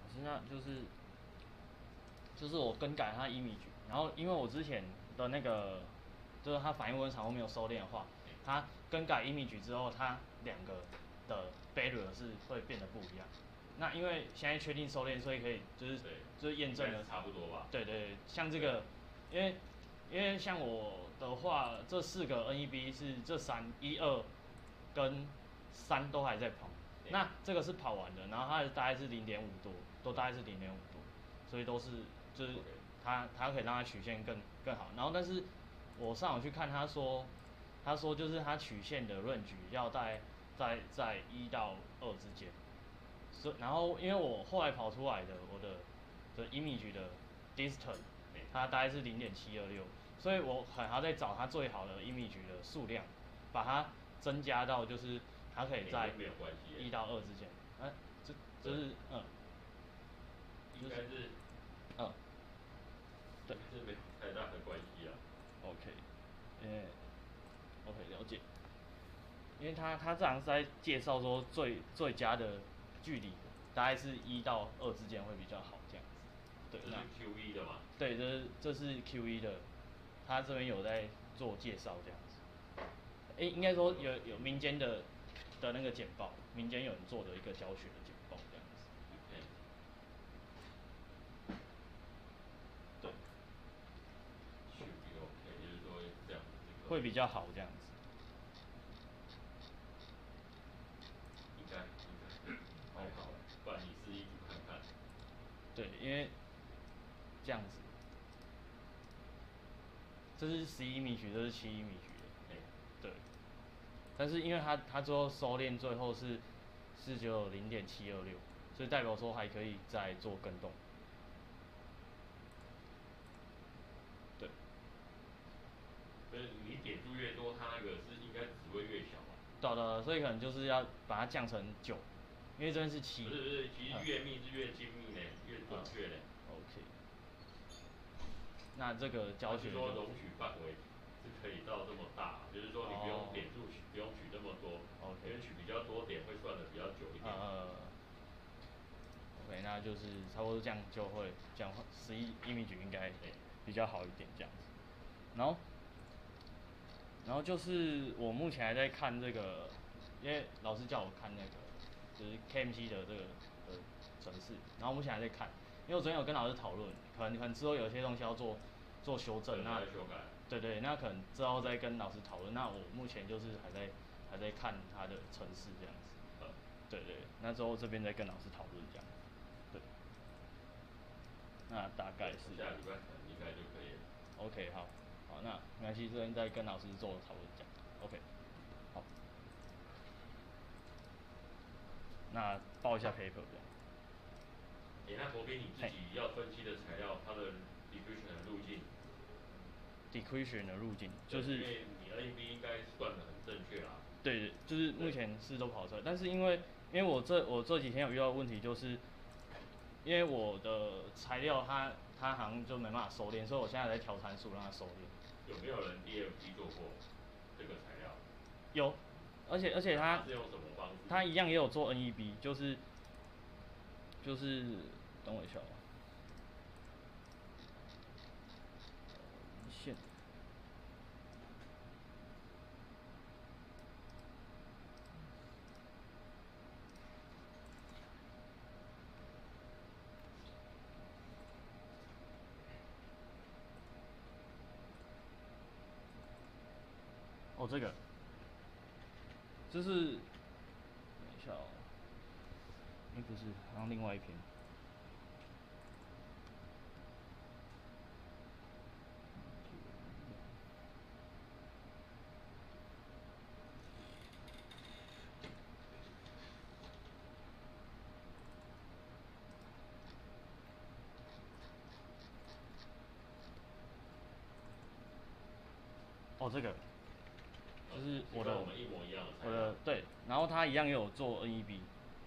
那就是我更改它 image，然后因为我之前的那个就是它反应温场后没有收敛的话，它更改 image 之后，它两个的 barrier 是会变得不一样。那因为现在确定收敛，所以可以就是验证了差不多吧。 对对，像这个，因为像我的话，这4个 NEB 是这1、2跟3都还在跑，那这个是跑完的，然后它大概是0.5多，都大概是0.5多，所以都是就是它可以让它曲线更好。然后但是我上网去看，他说就是它曲线的 range 要在1到2之间。然后因为我后来跑出来的我的image 的 distance，它大概是0.726，所以我还要再找它最好的 image 的数量，把它增加到就是它可以在1到2之间。就是应该是对， 是没有太大的关系啊。 OK， OK 了解。因为他这样是在介绍说最佳的距离大概是1到2之间会比较好这样子。对， 这是 Q1 的嘛？ 对，这是 Q1 的，他这边有在做介绍这样子。应该说有民间的那个简报，民间有人做的一个教学的简报这样子。对。 should be OK，就是说这样会比较好这样子。 应该还好，不然你示意图看看。 对，因为这样子，这是11米曲，这是7米曲的。对。但是因为它最后收敛最后是只有0.726，所以代表说还可以再做更动。对。 所以你点数越多，它那个是应该只会越小嘛？ 对，所以可能就是要把它降成9，因为这边是7。 不是，其实越密是越精密呢，越准确呢。 OK。那这个教学说容许范围是可以到这么大，就是说你不用点数不用取那么多，因为取比较多点会算的比较久一点。 OK， 那就是差不多这样就会这样11 image 应该比较好一点这样子。然后就是我目前还在看这个，因为老师叫我看那个就是 KMC 的这个程式，然后目前还在看，因为我昨天有跟老师讨论，可能之后有些东西要做修正，那对，那可能之后再跟老师讨论。那我目前就是还在看他的程式这样子。对，那之后这边再跟老师讨论这样。对。那大概是。 下礼拜应该就可以了。 OK， 好，那没关系，这边再跟老师做讨论这样。OK， 好。那报一下 paper 这样。 那国斌你自己要分析的材料，它的 diffusion 的路径。 decretion 的路径就是。 因为你 NEB 应该算的很正确啦。 对，就是目前是都跑出来，但是因为我这几天有遇到的问题，就是因为我的材料它好像就没办法收敛，所以我现在在调参数让它收敛。 有没有人 DFT 做过这个材料？ 有，而且它是用什么方式？ 它一样也有做 NEB，就是等我一下哦。线。这个，就是等一下哦，不是，好像另外一篇。这个，就是我的， 跟我们一模一样的材料。 对，然后他一样也有做 NEB，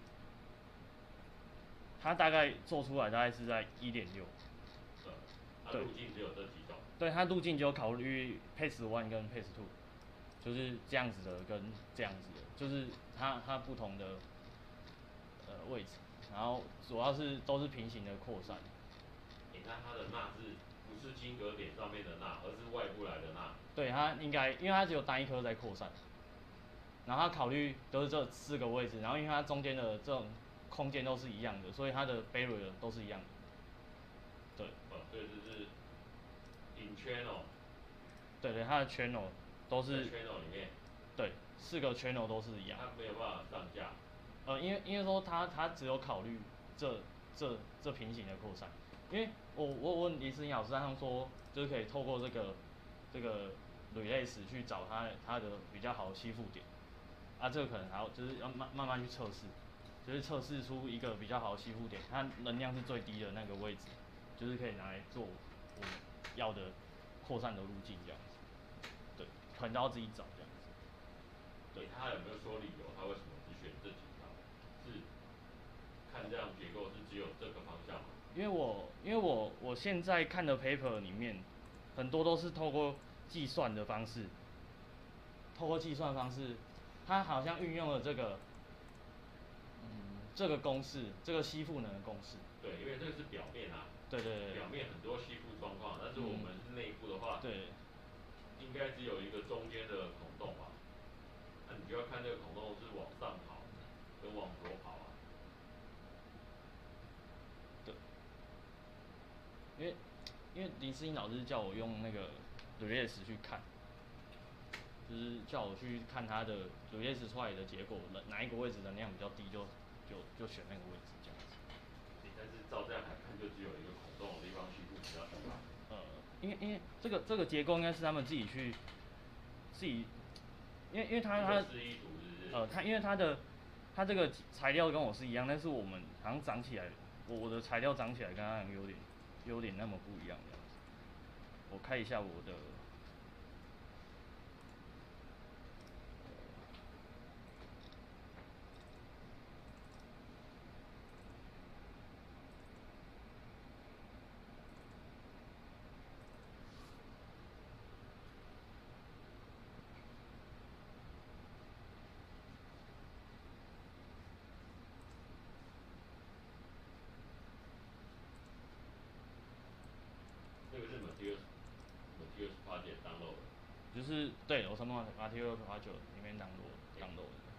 他大概做出来大概是在1.6。 它路径只有这几种。对， 它路径就有考虑 Pace 1跟 Pace 2，就是这样子的跟这样子的，就是它不同的位置， 然后主要是都是平行的扩散。 你看它的钠不是晶格点上面的钠，而是外部来的钠？ 对，它应该，因为它只有单一颗在扩散，然后它考虑都是这4个位置，然后因为它中间的这种空间都是一样的，所以它的 barrier 都是一样的。对。 所以这是 in channel。 对，它的 channel 都是。 channel 里面。 对，4个 channel 都是一样。 它没有办法上架。 因为说它只有考虑这平行的扩散，因为我问李思颖老师，他们说就是可以透过这个 relays 去找它的比较好的吸附点，这个可能还要就是要慢慢去测试，就是测试出一个比较好的吸附点，它能量是最低的那个位置，就是可以拿来做我们要的扩散的路径这样子。对，可能都要自己找这样子。 对，他有没有说理由？他为什么只选这几条？是看这样结构是只有这个方向吗？ 因为我现在看的 paper 里面，很多都是透过计算的方式，它好像运用了这个公式，这个吸附能的公式。 对，因为这个是表面啊。 对。 表面很多吸附状况，但是我们是内部的话， 对， 应该只有一个中间的孔洞吧？那你就要看这个孔洞是往上跑，跟往左跑啊。 对。因为林思颖老师叫我用那个 relays 去看，就是叫我去看它的 relays 出来的结果，哪一个位置能量比较低，就选那个位置这样子。 但是照这样来看，就只有一个孔洞的地方吸附比较低吧？ 因为这个结构应该是他们自己，因为它示意图是不是？ 因为它这个材料跟我是一样，但是我们好像长起来，我的材料长起来跟它有点那么不一样这样子。我看一下我的。 这个是 materials project download 的。 就是对，我从 material project 里面download 的。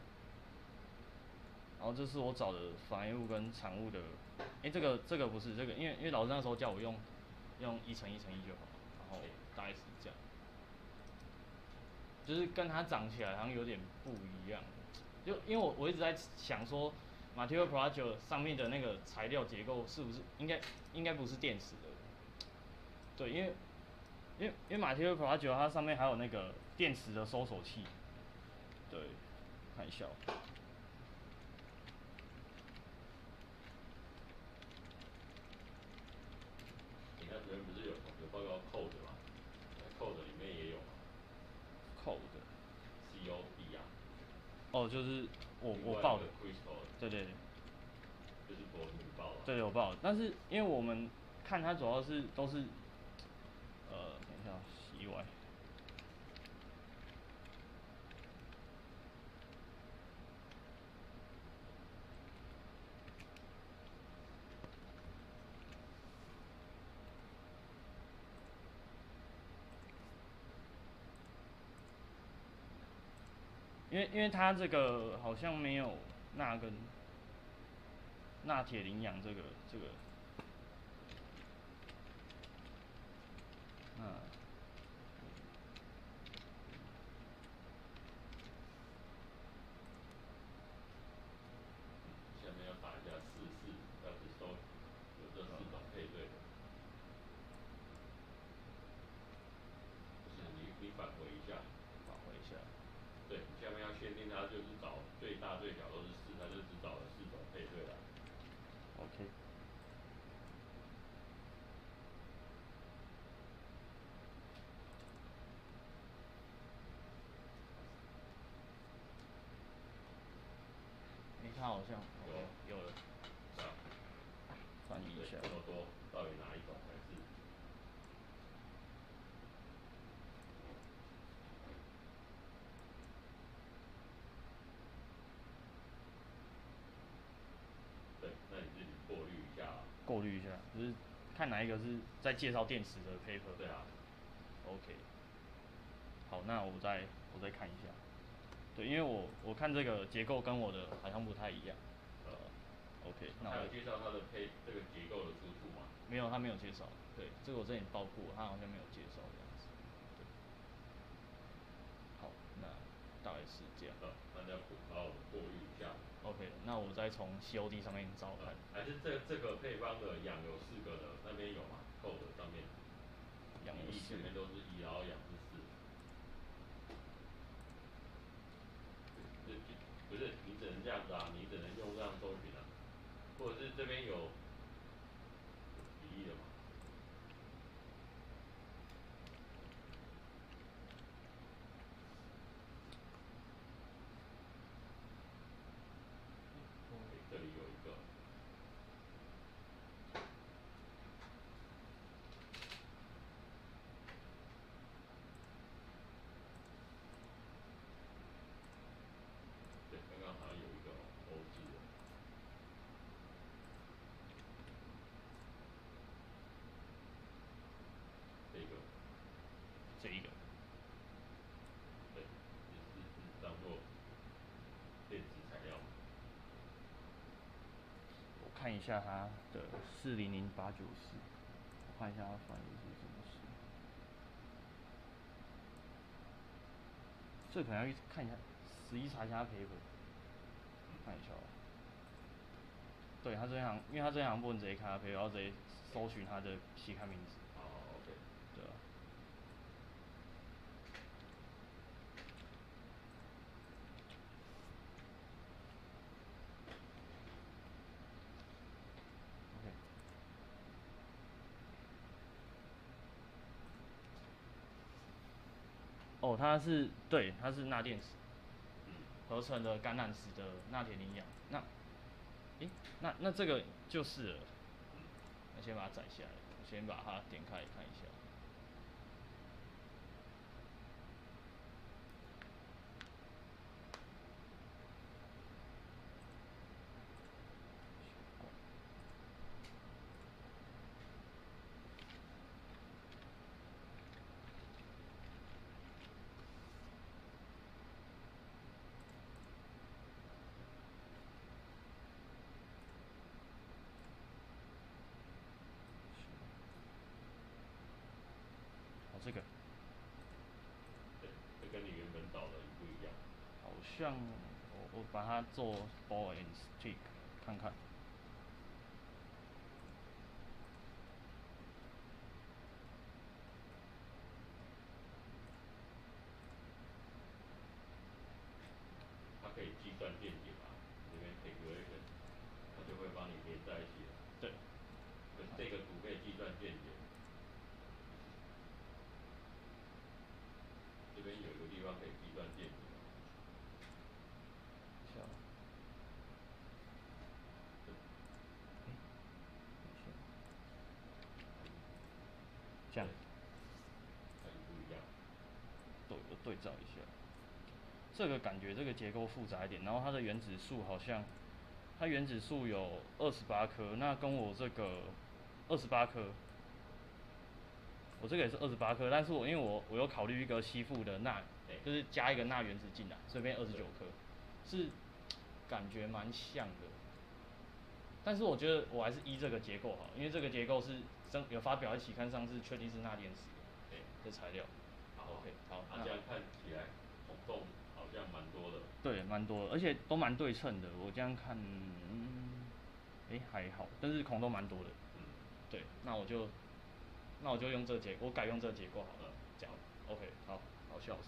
然后这是我找的反应物跟产物的，这个不是这个，因为老师那时候叫我用1乘1乘1就好，然后大概是这样，就是跟它长起来好像有点不一样，就因为我一直在想说 material project 上面的那个材料结构是不是应该不是电池的，对，因为 material project 它上面还有那个电池的收锁器，对，看一下。 你那边不是有报告 code 吗？code 里面也有吗 code COD 啊。 就是我报的。对。 就是博你报的。 对，我报的，但是因为我们看它主要都是，等一下，CY。因为它这个好像没有钠跟钠铁磷氧这个， 下面要打一下44，要是收有这4种配对的。就是你返回一下。对，你下面要限定它就是找最大最小都是4，它就只找了4种配对了。 OK。它好像有了。翻译一下。 这么多，到底哪一种才是？对，那你过滤一下，就是看哪一个是在介绍电池的 paper。 对啊。 OK。好，那我再看一下。对，因为我看这个结构跟我的好像不太一样。OK， 那还有介绍它的这个结构的出处吗？ 没有，他没有介绍。对，这个我之前报过，他好像没有介绍这样子。对。好，那大概是这样。 大家好好过滤一下。 OK， 那我再从 COD 上面找看。 还是这个配方的氧有4个的，那边有吗？Code 上面。 氧有4个。 前面都是1，然后氧是4。不是，你只能这样子啊，你只能用这样搜寻啊，或者是这边有比例的嘛。这里有一个。对，刚刚好像有一个欧字的。 这一个。 对，是当做电池材料。 我看一下它的400894，我看一下它反应是什么事。这可能要去看一下，实际查一下 paper， 看一下哦。对，他这行，因为他这行不能直接看他 paper， 要直接搜寻他的期刊名字。 OK。 对啊。OK。哦，它是对，它是钠电池合成的橄榄石的钠铁磷氧。那这个就是了。我先把它载下来，我先把它点开来看一下。这个。 对，这跟你原本导的不一样。 好像我把它做 ball and stick 看看。 它可以计算电解吧？这边 calculation， 它就会帮你连在一起了。 对。 这个图可以计算电解。这边有一个地方可以计算电解。 这样。 不一样。 对照一下。这个感觉这个结构复杂一点，然后它的原子数好像，它原子数有28颗，那跟我这个28颗，我这个也是28颗，但是因为我有考虑一个吸附的钠，就是加一个钠原子进来，所以变29颗，是感觉蛮像的。但是我觉得我还是依这个结构好，因为这个结构是有发表在期刊上，是确定是钠电池的材料。OK， 好。 那这样看起来孔洞好像蛮多的。对， 蛮多的，而且都蛮对称的。我这样看，还好，但是孔洞蛮多的。对，那我就用这我改用这结构好了。这样 ，OK， 好笑死。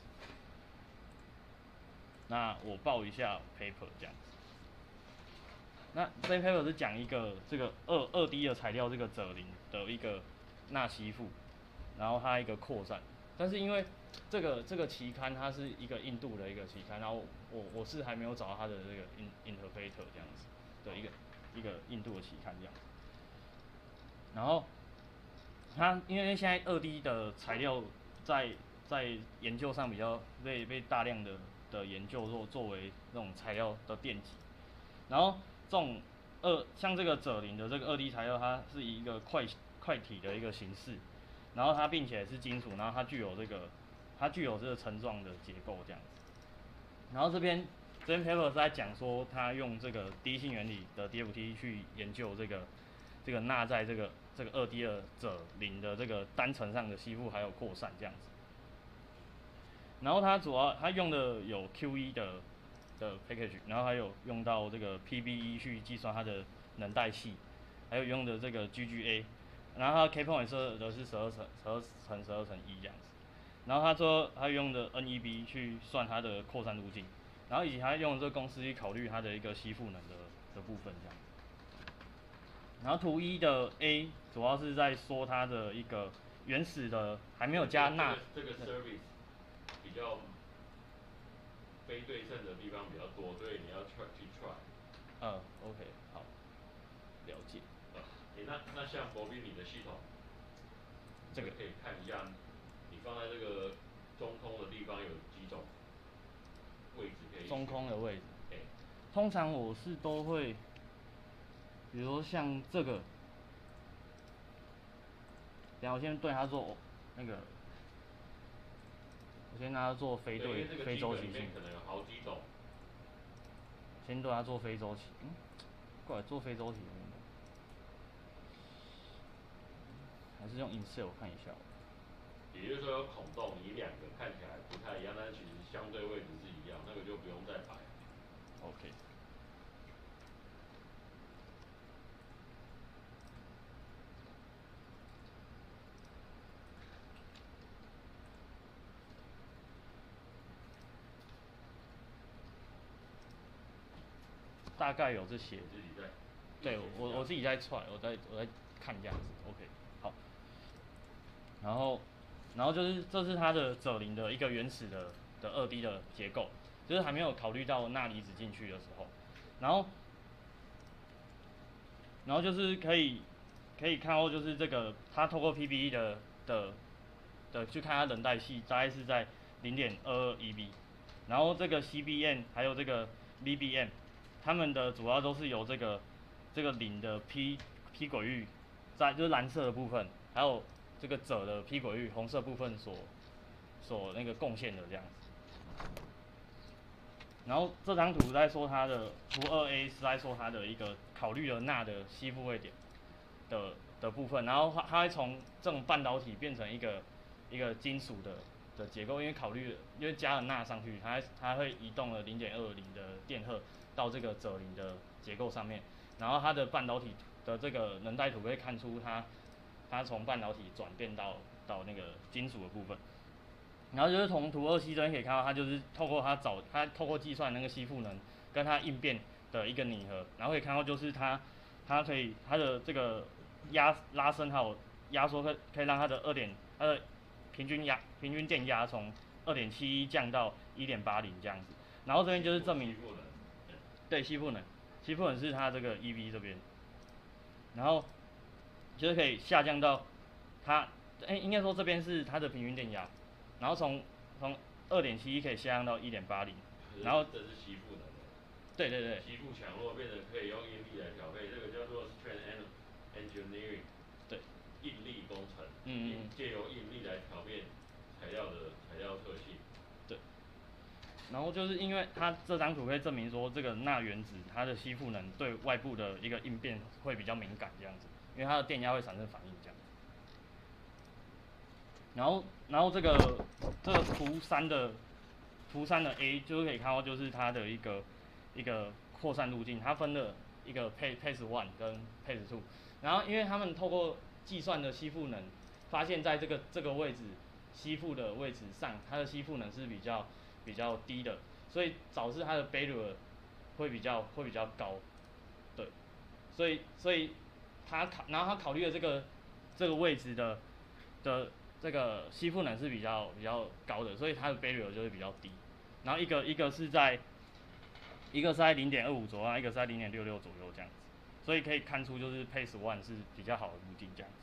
那我报一下 paper 这样子。那这 paper 是讲一个这个2D 的材料，这个锗磷的一个钠吸附，然后它一个扩散。但是因为这个期刊它是一个印度的一个期刊，然后我是还没有找到它的这个 interpreter 这样子的一个印度的期刊这样子。然后它因为现在2D 的材料在研究上比较被大量的研究作为那种材料的电极，然后这种像这个锗磷的这个2D 材料，它是一个块体的一个形式，然后它并且是金属，然后它具有这个层状的结构这样子。然后这篇 paper 是在讲说，它用这个第一性原理的 DFT 去研究这个钠在这个2D 的锗磷的这个单层上的吸附还有扩散这样子。然后它用的有 QE 的 package， 然后还有用到这个 PBE 去计算它的能带系，还有用的这个 GGA， 然后它 K point 设的是12乘1这样子。然后他用的 NEB 去算它的扩散路径，然后以及他用这个公式去考虑它的一个吸附能的部分这样。然后图1的 A 主要是在说它的一个原始的还没有加钠。 这个 service 比较非对称的地方比较多，所以你要去 try。 OK， 好，了解。 那像博比你的系统， 这个可以看一下，你放在这个中空的地方有几种位置可以。 中空的位置。通常我是都会，比如说像这个，等下我先对它做那个，我先拿它做非周期性。 可能有好几种。 先对它做非周期，过来做非周期，还是用 Excel 看一下。 也就是说有孔洞，你2个看起来不太一样，但是其实相对位置是一样，那个就不用再摆。 OK。大概有这些。对，我自己在踹，我在看这样子 ，OK， 好。然后就是这是它的锗磷的一个原始的2D 的结构，就是还没有考虑到钠离子进去的时候，然后就是可以看到就是这个它透过 PBE 的去看它能带系大概是在0.22 EB， 然后这个 CBM 还有这个 BBM， 它们的主要都是由这个磷的 P 轨域就是蓝色的部分，还有这个锗的 P 轨域红色部分所那个贡献的这样子。然后这张图在说它的图 2A 是在说它的一个考虑了钠的吸附位点的部分，然后它会从这种半导体变成一个金属的结构，因为加了钠上去，它会移动了0.2的电荷到这个锗磷的结构上面，然后它的半导体的这个能带图可以看出它从半导体转变到那个金属的部分。然后就是从图2C 这边可以看到，它就是透过计算那个吸附能跟它应变的一个拟合，然后可以看到就是它的这个拉伸还有压缩可以让它的平均电压从2.71降到1.80这样子。然后这边就是证明，对吸附能是它这个 EV 这边，然后就是可以下降到应该说这边是它的平均电压。然后从2.71可以下降到1.80，然后这是吸附能的。 对。 吸附强弱变成可以用应力来调配，这个叫做 strength engineering。 对。 应力工程。借由应力来调变材料特性。 对。然后就是因为它这张图可以证明说，这个钠原子它的吸附能对外部的一个应变会比较敏感这样子，因为它的电压会产生反应这样。然后这个图3的 A 就是可以看到，就是它的一个扩散路径，它分了一个 Pace 1跟 Pace 2， 然后因为他们透过计算的吸附能，发现在这个位置吸附的位置上，它的吸附能是比较低的，所以导致它的 barrier 会比较高，对，所以然后他考虑了这个位置的这个吸附能是比较高的，所以它的 barrier 就会比较低。然后一个是在0.25左右，一个是在0.66左右这样子，所以可以看出就是 Pace 1是比较好的路径这样子。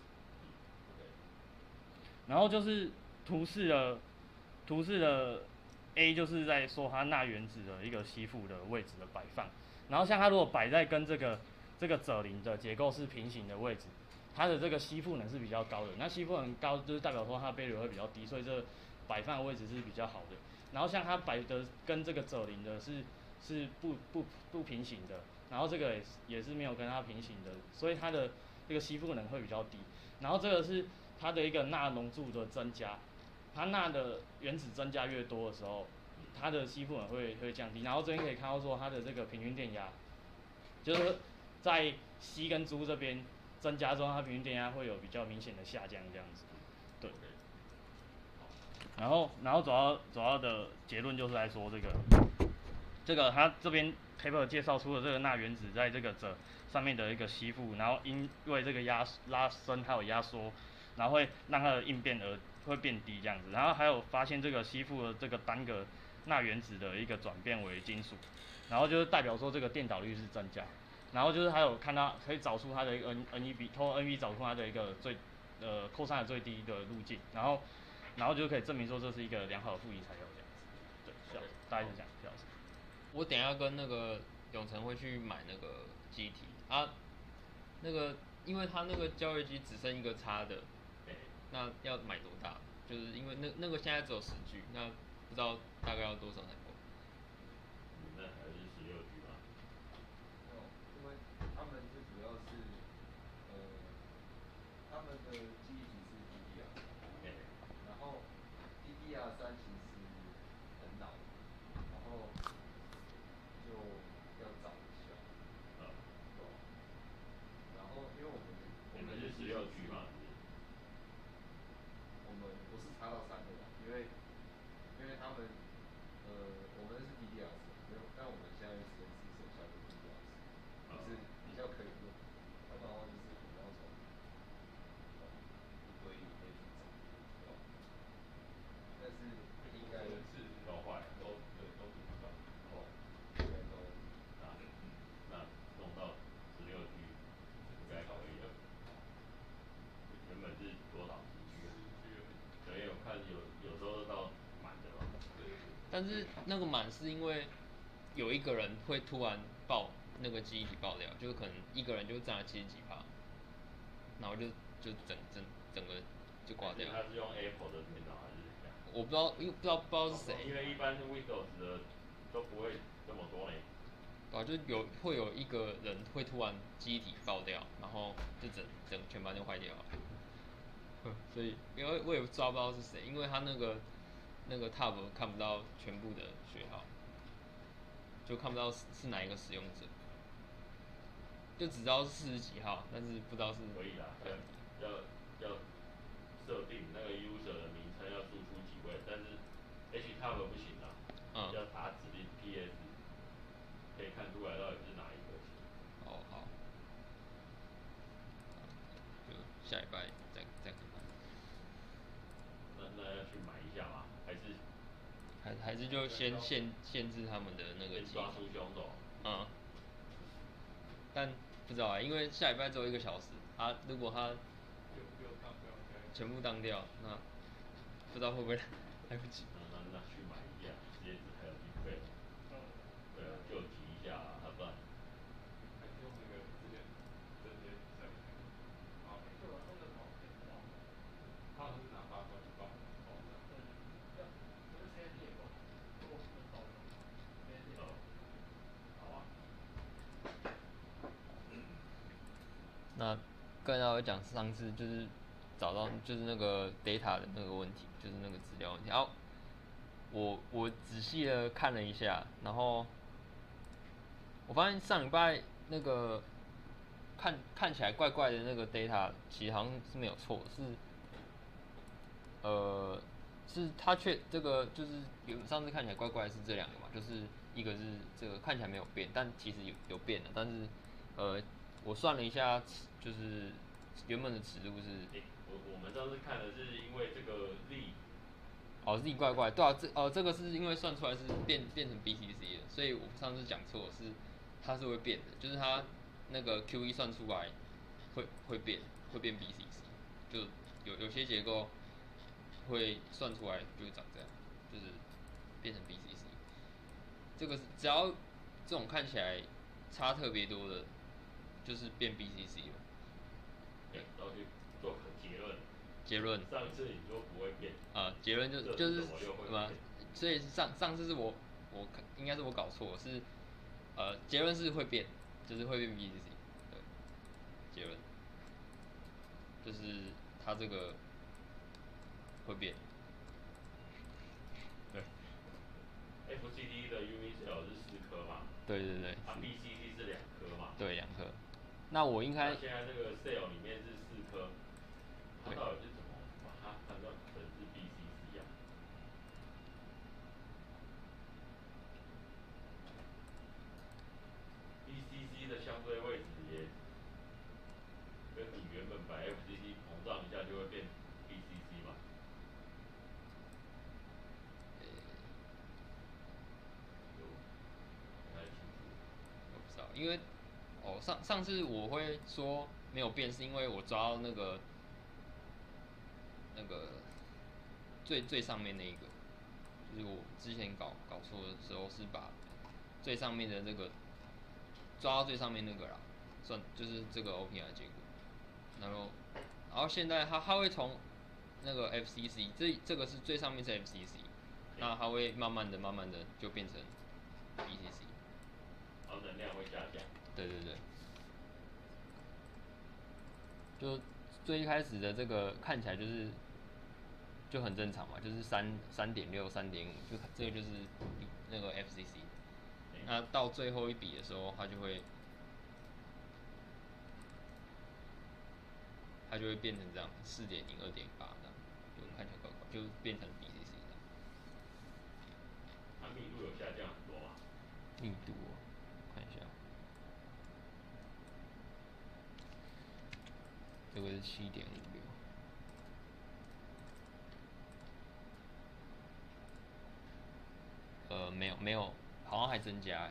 然后就是图四的 A 就是在说它钠原子的一个吸附的位置的摆放。然后像它如果摆在跟这个这个褶零的结构是平行的位置，它的这个吸附能是比较高的。那吸附能高就是代表说它的杯流会比较低，所以这摆放的位置是比较好的。然后像它摆的跟这个褶零的是不平行的，然后这个也是没有跟它平行的，所以它的这个吸附能会比较低。然后这个是它的一个钠浓度的增加，它钠的原子增加越多的时候，它的吸附能会降低。然后这边可以看到说它的这个平均电压，就是在硒跟铢这边增加之后，它平均电压会有比较明显的下降这样子。对。然后主要的结论就是来说这个它这边 paper 介绍出了这个钠原子在这个褶上面的一个吸附，然后因为这个拉伸还有压缩，然后会让它的应变而会变低这样子。然后还有发现这个吸附的这个单个钠原子的一个转变为金属，然后就是代表说这个电导率是增加。然后就是还有看到可以找出它的一个 NEB， 通过 NEB 找出它的一个扩散的最低的路径，然后就可以证明说这是一个良好的负离材料这样子。对，大概是这样，谢老师。 我等一下跟那个永成会去买那个机体啊，那个因为他那个交易机只剩一个插的，那要买多大？就是因为那个现在只有10G，那不知道大概要多少才够？ 那还是16G 吧。 因为他们最主要是，他们的记忆体是 DDR3，然后 DDR3其实很老，然后就要找一下，然后因为我们是16G 嘛， 我们不是插到3的，因为他们我们是 DDR4，但我们现在实验室剩下的 DDR4，就是比较可以用，要不然的话就是我们要从一堆里面去找，但是应该都坏了，都读不到， 应该都那弄到16G 应该可以了。原本是多少10G？对，我看有时候到满的嘛。 但是那个满是因为有一个人会突然爆那个记忆体爆掉，就是可能一个人就占了70几%，然后就整个就挂掉。 他是用 Apple 的电脑还是怎样？ 我不知道，因为不知道是谁。 因为一般是 Windows 的都不会这么多嘞。 对啊，就会有一个人会突然记忆体爆掉，然后就全班就坏掉了。所以因为我也抓不到是谁，因为他那个 tab 看不到全部的序号，就看不到是哪一个使用者，就只知道是40几号，但是不知道是。 可以啦，要设定那个 user 的名称要输出几位，但是 tab 不行啦，要打指令 ps， 可以看出来到底是哪一个。 哦，好，就下礼拜再看看。 那要去买一下吗？ 还是就先限制他们的那个抓出凶手。 但不知道啊，因为下礼拜只有1个小时啊，如果他全部当掉，那不知道会不会来不及。 那去买一下，鞋子还有经费。对啊，救急一下啊，不然。还是用那个之前这些比赛。对啊，那个好。他好像是拿8块去报的。对，可是现在也够，如果不能报的，好啊。 那更要讲上次就是找到就是那个 data 的那个问题，就是那个资料问题。然后我仔细的看了一下，然后我发现上礼拜那个看起来怪怪的那个 data 其实好像是没有错，是它这个就是上次看起来怪怪的是这2个嘛，就是一个是这个看起来没有变，但其实有变的，但是我算了一下，就是原本的尺度是。 我们上次看的是因为这个力。 Z 怪怪，对啊，这个是因为算出来是变成 BTC 的，所以我上次讲错是它是会变的，就是它那个 QE 算出来会变 BTC， 就有些结构会算出来就会长这样，就是变成 BTC。这个只要这种看起来差特别多的， 就是变 BCC 了。 对，然后去做个结论。 结论。 上次你说不会变。 结论就是什么？所以上次是我应该是我搞错，是结论是会变，就是会变 BCC。对，结论就是它这个会变。对。 FCD 的 Unicell 是4颗嘛？ 对对对。 BCC 是2颗嘛？ 对，2颗。那我应该。 现在这个 Cell 里面是4颗，它到底是怎么把它判断成是 BCC 啊？BCC 的相对位置也跟你原本把 FCC 膨胀一下就会变 BCC 嘛？不太清楚。 我不知道，因为上次我会说没有变，是因为我抓到那个最上面那一个，就是我之前搞错的时候是把最上面的那个抓到最上面那个啦，算就是这个 OPI 的结果。然后现在它会从那个 FCC， 这个是最上面是 FCC， 那它会慢慢的就变成 BCC， 然后能量会下降。 对对对。就最一开始的这个看起来就很正常嘛，就是3.6、3.5，就这个就是那个 FCC。那到最后一笔的时候，它就会变成这样，4.0、2.8这样，就看起来就变成 BCC 这样。 它密度有下降很多吗？ 密度看一下，这个是7.56。没有，好像还增加。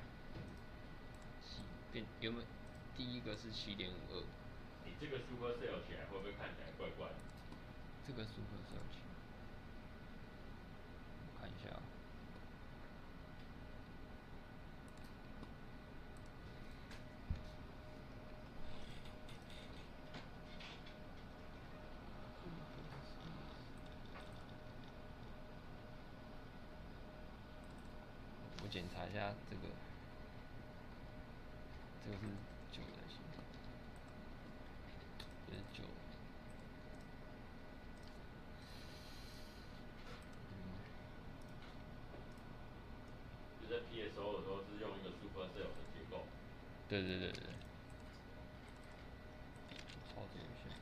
原本第一个是7.52。 你这个 Supercell 起来会不会看起来怪怪的？ 这个 Supercell 起来，我看一下。我检查一下这个是9的型号，这是9。 就在 PSO 的时候是用一个 Supercell 的结构。 对对对对。操作一下。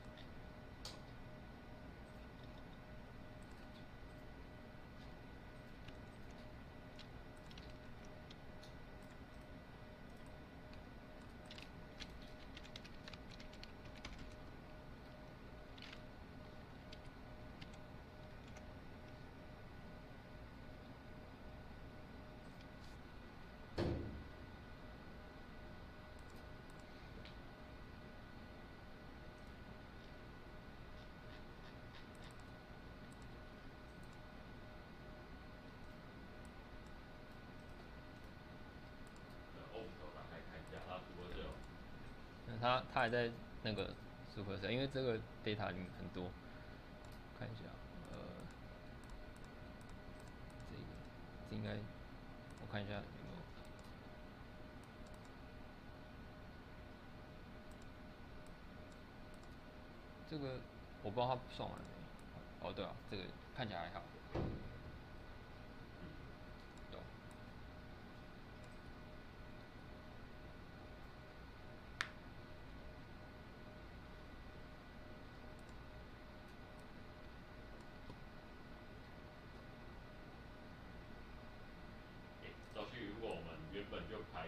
他还在那个 Supercell， 因为这个 data 里面很多，看一下，这应该我看一下有没有，这个我不知道他算完了没。哦，对啊，这个看起来还好。 照序，如果我们原本就排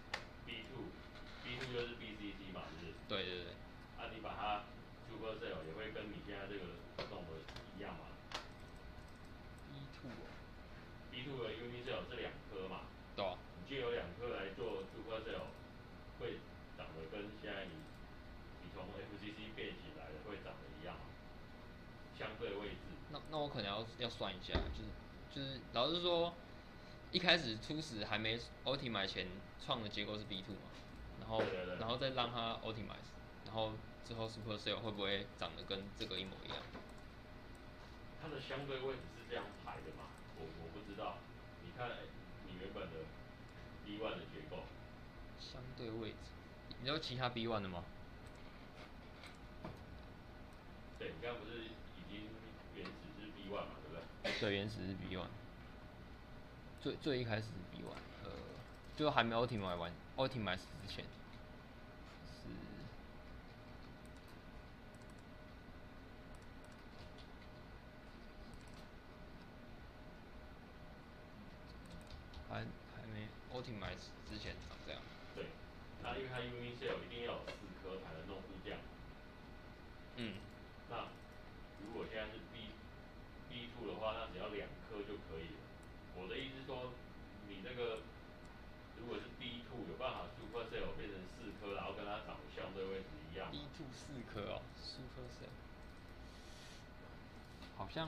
B2 就是 BCC 嘛，是不是？ 对对对。 你把它 Supercell 也会跟你现在这个弄的一样嘛？ B2 的 Unicell 是2颗嘛？ 对啊。 你借由2颗来做 Supercell， 会长得跟现在你从 FCC 变起来的会长得一样吗？相对位置。 那我可能要算一下，就是老实说，一开始初始还没 Ultima 前创的结构是 B2 嘛， 然后对对对然后再让它 optimize， 然后之后 supercell 会不会长得跟这个一模一样？ 它的相对位置是这样排的嘛？我不知道。你看你原本的 B1 的结构， 相对位置，你知道其他 B1 的吗？ 对，你刚刚不是已经原始是 B1 嘛，对不对？ 对，原始是 B1，最一开始是 B1，就还没 optimize 之前是。还没 optimize 之前长这样。 对，那因为它 Uni Cell 一定要有4颗才能弄出这样。那如果现在是 B2 的话，那只要2颗就可以了。我的意思是说，你这个如果是 B2 有办法 Supercell 变成4颗，然后跟它长得相对位置一样。 B2 4颗哦，supercell，好像，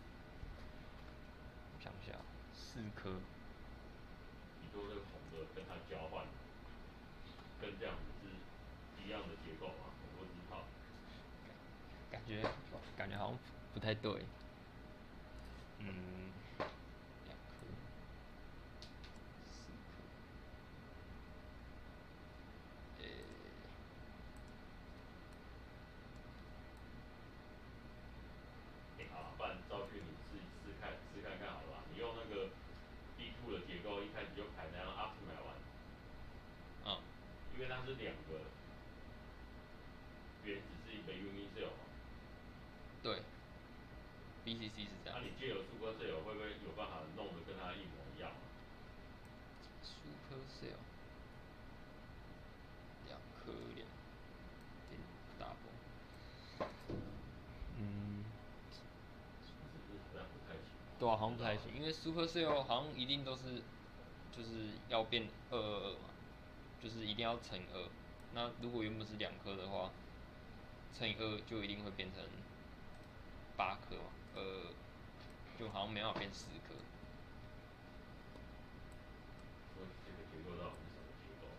我想一下，4颗。 你说这个红的跟它交换，跟这样子是一样的结构吗？我不知道。 感觉好像不太对。2颗，4颗。 好，不然照去你试看看好了吧？你用那个 B2 的结构，一开始就排那样 optimize 完。因为它是2个原子是一个 Uni Cell 嘛。 对，BCC 是这样。 那你借由 Supercell 会不会有办法弄得跟它一模一样？ supercell 2颗点大波。 好像不太行。 对啊，好像不太行，因为 supercell 好像一定都是就是要变222嘛，就是一定要乘以2。那如果原本是2颗的话，乘以2就一定会变成8颗嘛，就好像没办法变4颗。 所以这个结构到底是什么结构？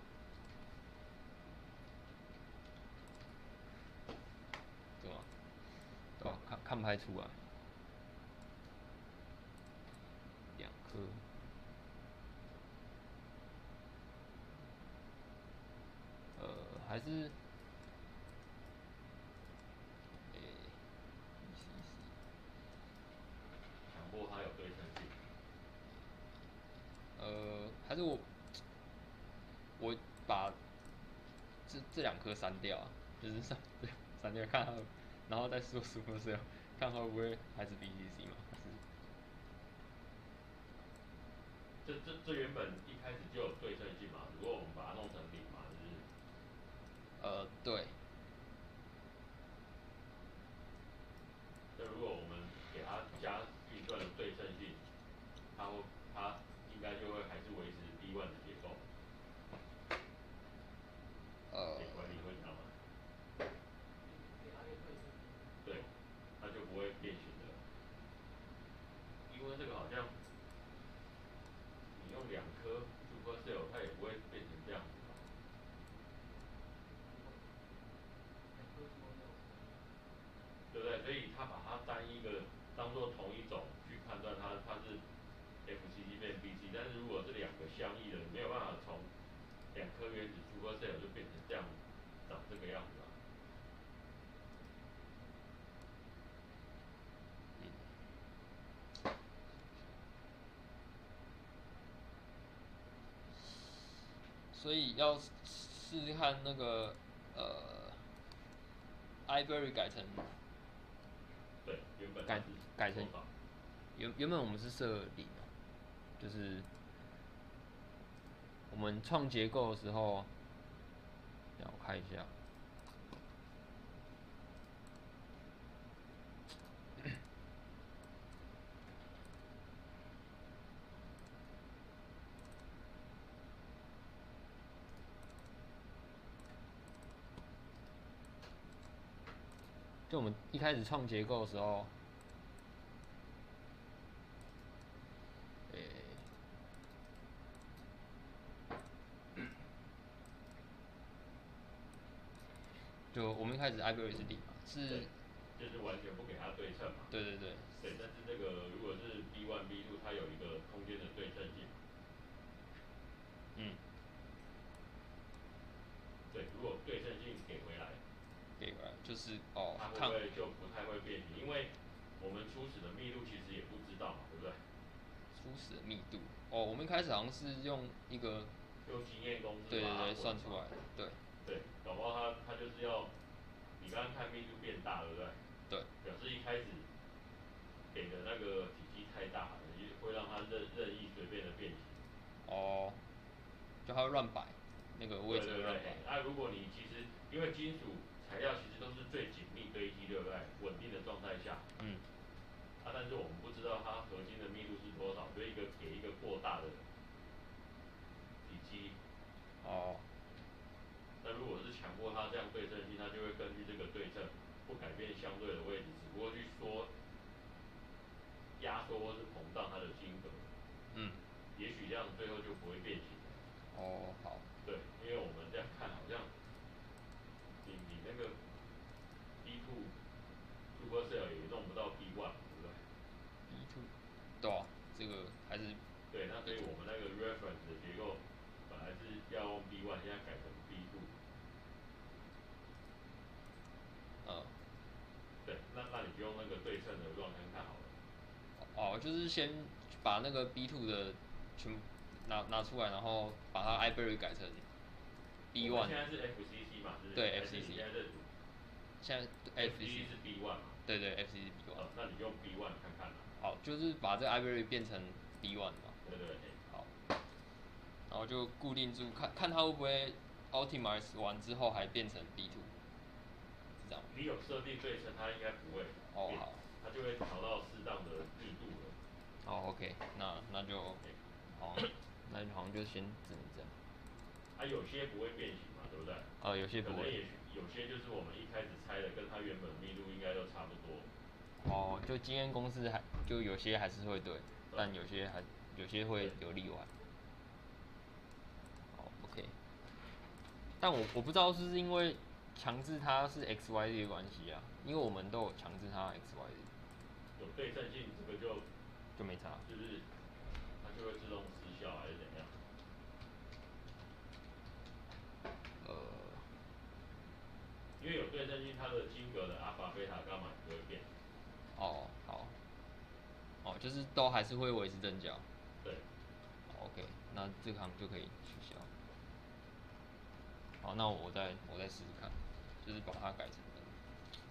对吧？对吧？看不太出来。2颗。还是强迫它有对称性。 还是我把这2颗删掉啊，就是删掉看它，然后再说 supercell， 看会不会还是 BCC 嘛？ 这原本一开始就有对称性嘛？如果我们把它弄成0嘛，就是对。 那如果我们给它加运算的对称性，它应该就会还是维持 B1 的结构。管理会这样吗？对，它就不会变形的。因为这个好像你用2颗 Supercell， 它也不会变成这样子吧？对不对？所以它把它单一个当做同一种去判断它是 FCC 变 BC， 但是如果是2个相异的，你没有办法从2颗原子 Supercell 就变成这样长这个样子啊。 所以要试试看那个iBerry 改成。 对，原本改成原本我们是设0，就是我们创结构的时候，让我看一下。就我们一开始创结构的时候， 我们一开始 iBerry 是零嘛，是就是完全不给它对称嘛。 对对对。 对，但是这个如果是 B1 B2，它有一个空间的对称性。 嗯。 对，如果对称性给回来， 就是它会不会就不太会变形？因为我们初始的密度其实也不知道嘛，对不对？ 初始的密度我们一开始好像是用一个用经验公式对算出来的，对。 对，搞不好它就是要，你刚刚看密度变大，对不对？ 对。 表示一开始给的那个体积太大了，会让它任意随便的变形。 就它会乱摆，那个位置会乱摆。 那如果你其实因为金属材料其实都是最紧密堆积，对不对？稳定的状态下。但是我们不知道它核心的密度是多少，所以给一个过大的体积。那如果是强迫它这样对称性，它就会根据这个对称，不改变相对的位置，只不过去压缩或是膨胀它的晶格。也许这样最后就不会变形。 好。 对，因为我们这样看好像，你那个 B2 Supercell 也弄不到 B1，对不对 ？B2，对啊，这个还是。 对，那所以我们那个 reference 的结构本来是要用 B1，现在改成 B2。对，那你就用那个对称的状态看好了。 就是先把那个 B2 的全拿出来，然后把它 iBerry 改成 B1。 我们现在是 FCC 嘛，是不是？ 对 FCC。现在 FCC 是 B1 嘛？ 对，FCC B1。 那你用 B1 看看。 好，就是把这个 iBerry 变成 B1 嘛。 对。 好。然后就固定住，看它会不会 optimize 完之后还变成 B2。这样。 你有设定对称，它应该不会。 好。 它就会调到适当的密度了。 OK， 那就好，那好像就先只能这样。 有些不会变形嘛，对不对？ 有些不会。 可能有些就是我们一开始猜的，跟它原本密度应该都差不多。 就经验公式就有些还是会对，但有些会有例外。OK。但我不知道是不是因为强制它是 XYZ 的关系啊，因为我们都有强制它 XYZ。 有对称性，这个就没差。 就是它就会自动失效还是怎样？因为有对称性，它的晶格的阿法、贝塔、伽马也不会变。 好。就是都还是会维持正角。 对。 OK， 那这行就可以取消。好，那我再试试看，就是把它改成那个。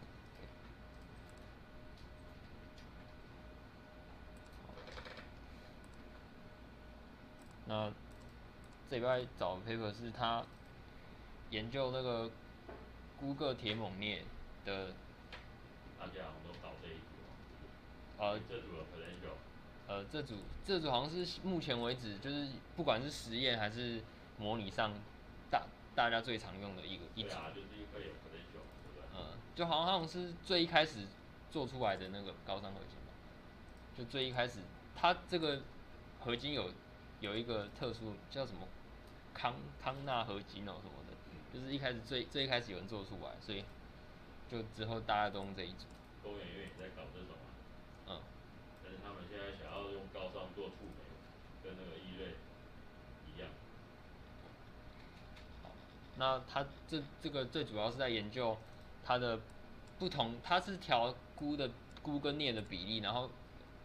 那这礼拜找的 paper 是他研究那个钴铁锰镍的。 大家好像都搞这一组。这组有 potential。 这组好像是目前为止，就是不管是实验还是模拟上，大家最常用的一组。 对啊，就是会有 potential， 对不对？ 就好像是最一开始做出来的那个高商合金嘛，就最一开始，它这个合金有一个特殊叫什么康纳合金什么的，就是一开始最一开始有人做出来，所以就之后大家都用这一组。 工研院也在搞这种啊。但是他们现在想要用高商做触媒，跟那个易瑞一样。 那它这个最主要是在研究它的不同，它是调钴跟镍的比例，然后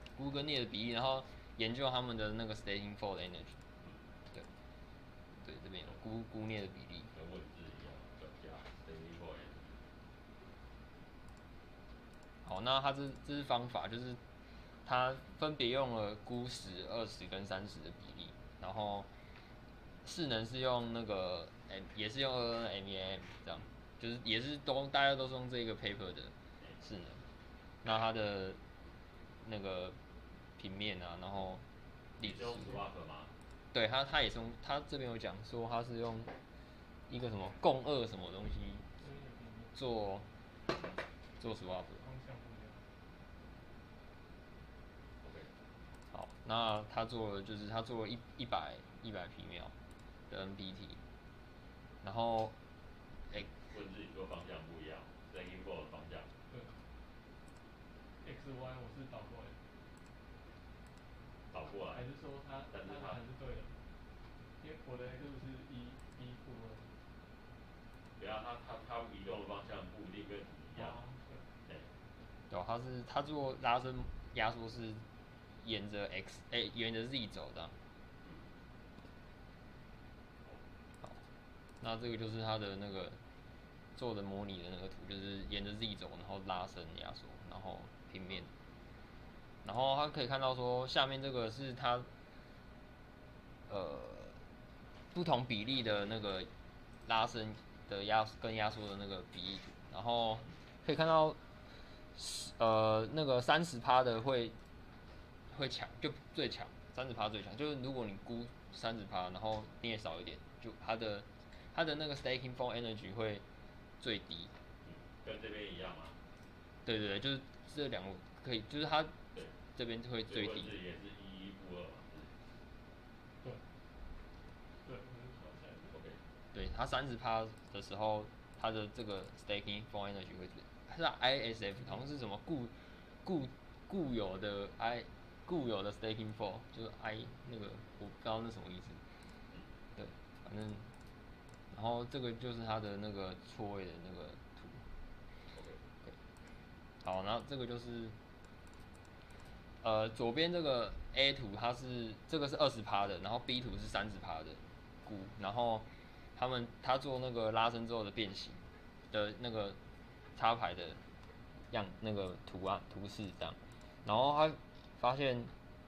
研究它们的那个 stacking fold energy。对，这边有钴镍的比例。 跟文字一样，转加 stacking fold energy。 好，那它这是方法，就是它分别用了钴10、20跟30的比例，然后势能是用那个也是用2N MEAM 这样，就是也是大家都是用这个 paper 的势能。那它的那个平面啊，然后你是用 swap 吗？ 对，它也是用，它这边有讲说它是用一个什么共2什么东西做 swap。好，那他做了100皮秒的 NPT，然后问自己说方向不一样 ，stacking flow 的方向。 对。X Y 我是倒过来。 倒过来。 还是说它还是对的？因为我的 X 是1/2。 对啊，它移动的方向不一定跟你一样。对。 对，它做拉伸压缩是沿着沿着 Z 走的。好，那这个就是它的那个做的模拟的那个图，就是沿着 Z 走，然后拉伸压缩，然后平面。然后它可以看到说，下面这个是它不同比例的那个拉伸的压缩的那个比例图，然后可以看到那个30%的会强，就最强，30%最强。就是如果你估30%，然后你也少一点，就它的那个 staking form energy 会最低。 跟这边一样吗？ 对对对，就是这两个可以，就是它这边会最低。 也是1/2嘛。 对。对，我是算下来的。 OK。 对，它30%的时候，它的这个 staking form energy 会最，它是 ISF 好像是什么固有的 staking form， 就是 那个我不知道那什么意思。对，反正，然后这个就是它的那个错位的那个图。对。好，然后这个就是左边这个 A 图，这个是20%的，然后 B 图是30%的估，然后他做那个拉伸之后的变形的那个插排的那个图示这样，然后他发现，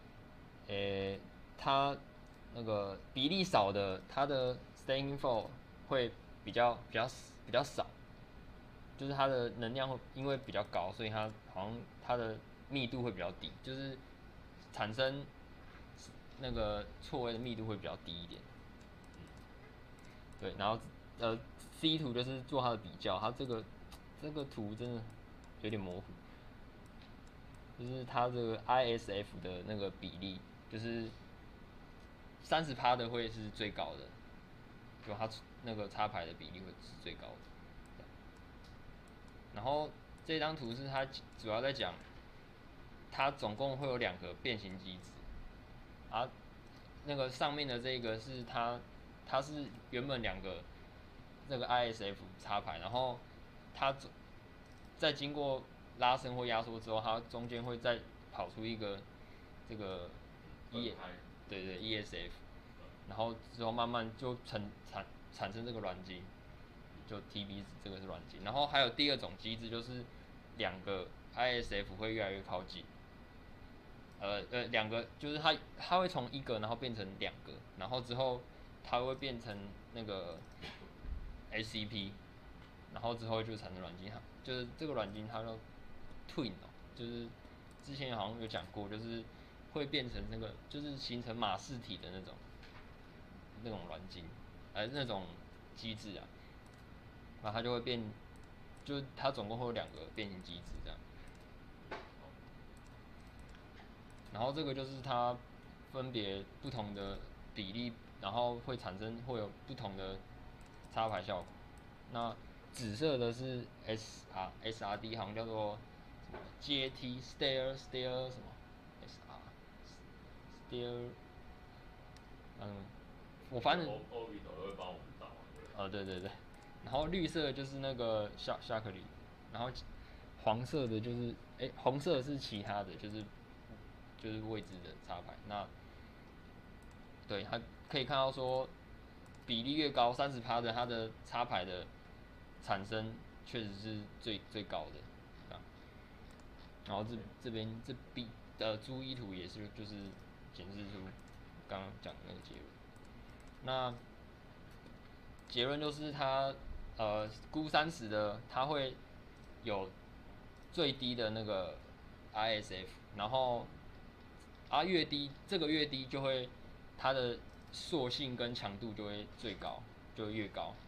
他那个比例少的，它的 staying flow 会比较少，就是它的能量会因为比较高，所以它好像它的密度会比较低，就是产生那个错位的密度会比较低一点。对，然后C 图就是做它的比较，它这个图真的有点模糊，就是它这个 ISF 的那个比例，就是30%的会是最高的，就它那个插排的比例会是最高的。然后这张图是它主要在讲，它总共会有2个变形机制，啊，那个上面的这个是它是原本2个那个 ISF 插排，然后它在经过拉伸或压缩之后，它中间会再跑出一个这个对 ESF， 然后之后慢慢就产生这个软筋，就 TB 这个是软筋。然后还有第2种机制，就是2个 ISF 会越来越靠近。2个就是它会从1个然后变成2个，然后之后它会变成那个 SCP， 然后之后就产生软筋，就是这个软筋它叫 twin 就是之前好像有讲过，就是会变成那个就是形成马氏体的那种软筋，那种机制啊，然后它就会变，就它总共会有2个变形机制这样。然后这个就是它分别不同的比例，然后会有不同的插排效果。那紫色的是 SRD， 好像叫做什么阶梯 stair 什么 stair， 我反正 OB都会帮我们找。 对对对。然后绿色就是那个夏克力，然后黄色的就是红色的是其他的，就是位置的插排。那对，它可以看到说比例越高，30%的它的插排的产生确实是最高的。然后这边这 B 的注意图也是就是显示出刚刚讲的那个结论。那结论就是它估30的它会有最低的那个 ISF， 然后越低这个越低就会它的塑性跟强度就会最高，就会越高。